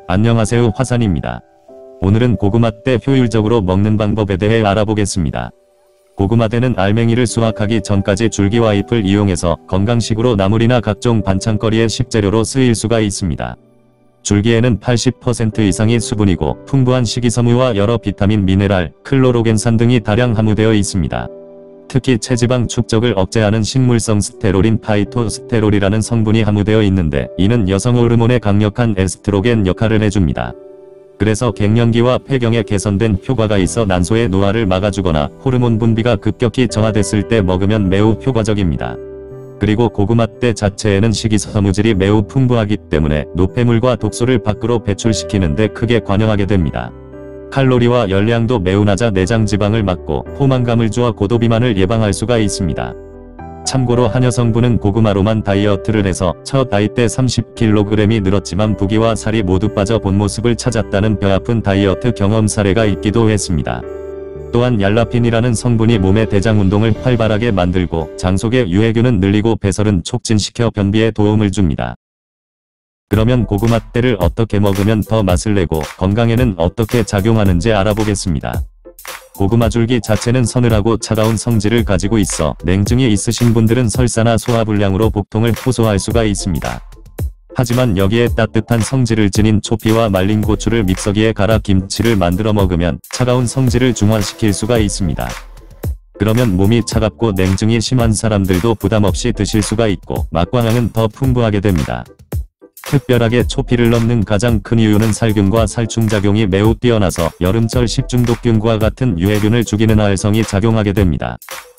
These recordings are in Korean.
안녕하세요, 화산입니다. 오늘은 고구마대 효율적으로 먹는 방법에 대해 알아보겠습니다. 고구마대는 알맹이를 수확하기 전까지 줄기와 잎을 이용해서 건강식으로 나물이나 각종 반찬거리의 식재료로 쓰일 수가 있습니다. 줄기에는 80% 이상이 수분이고 풍부한 식이섬유와 여러 비타민, 미네랄, 클로로겐산 등이 다량 함유되어 있습니다. 특히 체지방 축적을 억제하는 식물성 스테롤인 파이토스테롤이라는 성분이 함유되어 있는데 이는 여성 호르몬의 강력한 에스트로겐 역할을 해줍니다. 그래서 갱년기와 폐경에 개선된 효과가 있어 난소의 노화를 막아주거나 호르몬 분비가 급격히 저하됐을 때 먹으면 매우 효과적입니다. 그리고 고구마대 자체에는 식이섬유질이 매우 풍부하기 때문에 노폐물과 독소를 밖으로 배출시키는데 크게 관여하게 됩니다. 칼로리와 열량도 매우 낮아 내장 지방을 막고 포만감을 주어 고도비만을 예방할 수가 있습니다. 참고로 한 여성분은 고구마로만 다이어트를 해서 첫 아이 때 30kg이 늘었지만 부기와 살이 모두 빠져 본 모습을 찾았다는 뼈아픈 다이어트 경험 사례가 있기도 했습니다. 또한 얄라핀이라는 성분이 몸의 대장 운동을 활발하게 만들고 장 속의 유해균은 늘리고 배설은 촉진시켜 변비에 도움을 줍니다. 그러면 고구마대를 어떻게 먹으면 더 맛을 내고 건강에는 어떻게 작용하는지 알아보겠습니다. 고구마 줄기 자체는 서늘하고 차가운 성질을 가지고 있어 냉증이 있으신 분들은 설사나 소화불량으로 복통을 호소할 수가 있습니다. 하지만 여기에 따뜻한 성질을 지닌 초피와 말린 고추를 믹서기에 갈아 김치를 만들어 먹으면 차가운 성질을 중화시킬 수가 있습니다. 그러면 몸이 차갑고 냉증이 심한 사람들도 부담없이 드실 수가 있고 맛과 향은 더 풍부하게 됩니다. 특별하게 초피를 넣는 가장 큰 이유는 살균과 살충작용이 매우 뛰어나서 여름철 식중독균과 같은 유해균을 죽이는 활성이 작용하게 됩니다.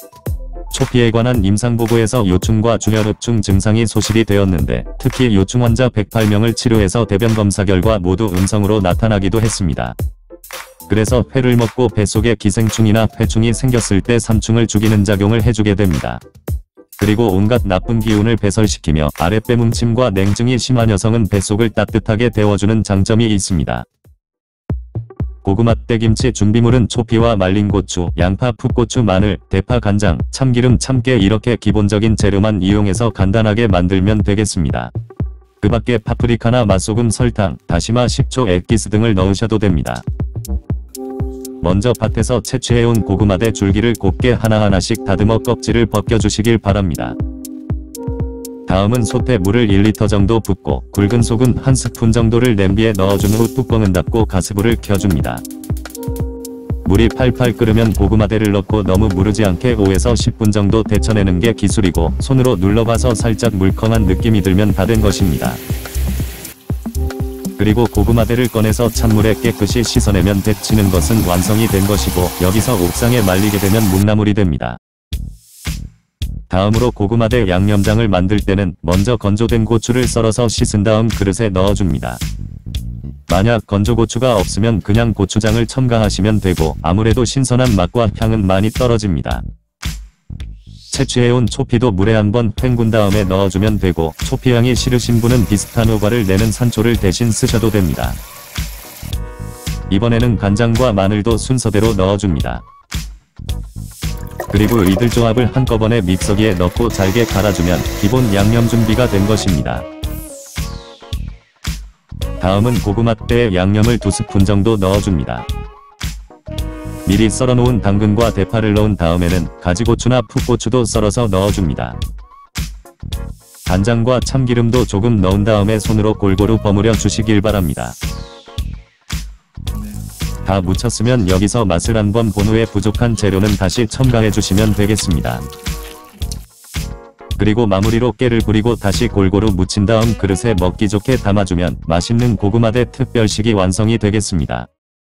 초피에 관한 임상보고에서 요충과 주혈흡충 증상이 소실이 되었는데 특히 요충 환자 108명을 치료해서 대변 검사 결과 모두 음성으로 나타나기도 했습니다. 그래서 회를 먹고 뱃속에 기생충이나 회충이 생겼을 때 삼충을 죽이는 작용을 해주게 됩니다. 그리고 온갖 나쁜 기운을 배설시키며 아랫배 뭉침과 냉증이 심한 여성은 뱃속을 따뜻하게 데워주는 장점이 있습니다. 고구마대 김치 준비물은 초피와 말린 고추, 양파, 풋고추, 마늘, 대파, 간장, 참기름, 참깨 이렇게 기본적인 재료만 이용해서 간단하게 만들면 되겠습니다. 그 밖에 파프리카나 맛소금, 설탕, 다시마, 식초, 액기스 등을 넣으셔도 됩니다. 먼저 밭에서 채취해온 고구마대 줄기를 곱게 하나하나씩 다듬어 껍질을 벗겨주시길 바랍니다. 다음은 솥에 물을 1리터 정도 붓고 굵은 소금 1스푼 정도를 냄비에 넣어준 후 뚜껑은 닫고 가스불을 켜줍니다. 물이 팔팔 끓으면 고구마대를 넣고 너무 무르지 않게 5에서 10분 정도 데쳐내는 게 기술이고 손으로 눌러봐서 살짝 물컹한 느낌이 들면 다 된 것입니다. 그리고 고구마대를 꺼내서 찬물에 깨끗이 씻어내면 데치는 것은 완성이 된 것이고 여기서 옥상에 말리게 되면 묵나물이 됩니다. 다음으로 고구마대 양념장을 만들 때는 먼저 건조된 고추를 썰어서 씻은 다음 그릇에 넣어줍니다. 만약 건조고추가 없으면 그냥 고추장을 첨가하시면 되고 아무래도 신선한 맛과 향은 많이 떨어집니다. 채취해온 초피도 물에 한번 헹군 다음에 넣어주면 되고 초피향이 싫으신 분은 비슷한 효과를 내는 산초를 대신 쓰셔도 됩니다. 이번에는 간장과 마늘도 순서대로 넣어줍니다. 그리고 이들 조합을 한꺼번에 믹서기에 넣고 잘게 갈아주면 기본 양념 준비가 된 것입니다. 다음은 고구마대에 양념을 2스푼 정도 넣어줍니다. 미리 썰어놓은 당근과 대파를 넣은 다음에는 가지고추나 풋고추도 썰어서 넣어줍니다. 간장과 참기름도 조금 넣은 다음에 손으로 골고루 버무려 주시길 바랍니다. 다 묻혔으면 여기서 맛을 한번 본 후에 부족한 재료는 다시 첨가해 주시면 되겠습니다. 그리고 마무리로 깨를 뿌리고 다시 골고루 묻힌 다음 그릇에 먹기 좋게 담아주면 맛있는 고구마대 특별식이 완성이 되겠습니다.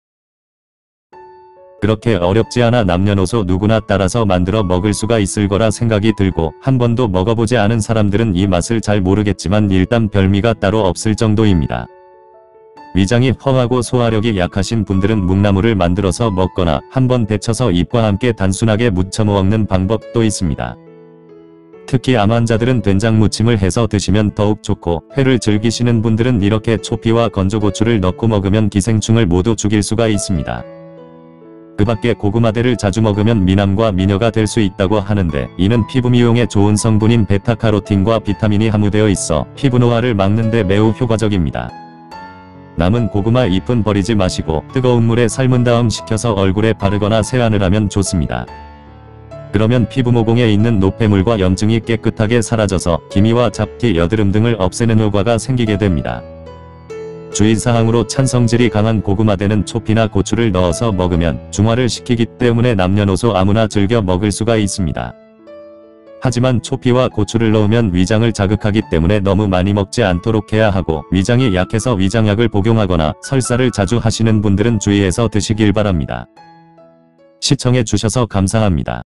그렇게 어렵지 않아 남녀노소 누구나 따라서 만들어 먹을 수가 있을 거라 생각이 들고 한 번도 먹어보지 않은 사람들은 이 맛을 잘 모르겠지만 일단 별미가 따로 없을 정도입니다. 위장이 허하고 소화력이 약하신 분들은 묵나물을 만들어서 먹거나 한번 데쳐서 잎과 함께 단순하게 무쳐 먹는 방법도 있습니다. 특히 암 환자들은 된장 무침을 해서 드시면 더욱 좋고 회를 즐기시는 분들은 이렇게 초피와 건조고추를 넣고 먹으면 기생충을 모두 죽일 수가 있습니다. 그 밖에 고구마대를 자주 먹으면 미남과 미녀가 될 수 있다고 하는데 이는 피부 미용에 좋은 성분인 베타카로틴과 비타민이 함유되어 있어 피부 노화를 막는 데 매우 효과적입니다. 남은 고구마 잎은 버리지 마시고 뜨거운 물에 삶은 다음 식혀서 얼굴에 바르거나 세안을 하면 좋습니다. 그러면 피부 모공에 있는 노폐물과 염증이 깨끗하게 사라져서 기미와 잡티, 여드름 등을 없애는 효과가 생기게 됩니다. 주의사항으로 찬성질이 강한 고구마대는 초피나 고추를 넣어서 먹으면 중화를 시키기 때문에 남녀노소 아무나 즐겨 먹을 수가 있습니다. 하지만 초피와 고추를 넣으면 위장을 자극하기 때문에 너무 많이 먹지 않도록 해야 하고, 위장이 약해서 위장약을 복용하거나 설사를 자주 하시는 분들은 주의해서 드시길 바랍니다. 시청해 주셔서 감사합니다.